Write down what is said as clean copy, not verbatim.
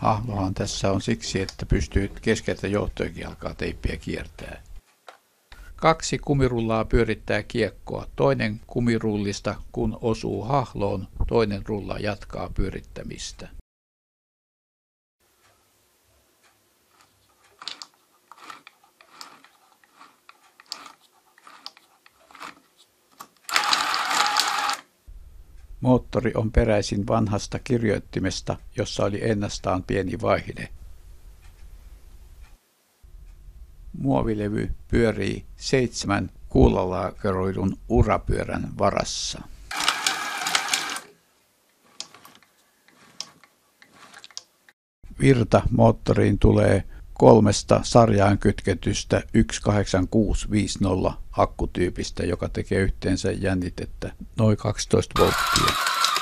Hahmohan tässä on siksi, että pystyy keskeltä johtojakin alkaa teippiä kiertää. 2 kumirullaa pyörittää kiekkoa. Toinen kumirullista, kun osuu hahloon, toinen rulla jatkaa pyörittämistä. Moottori on peräisin vanhasta kirjoittimesta, jossa oli ennastaan pieni vaihde. Muovilevy pyörii 7 kuulalaakeroidun urapyörän varassa. Virta moottoriin tulee 3 sarjaan kytketystä 18650 akkutyypistä, joka tekee yhteensä jännitettä noin 12 volttia.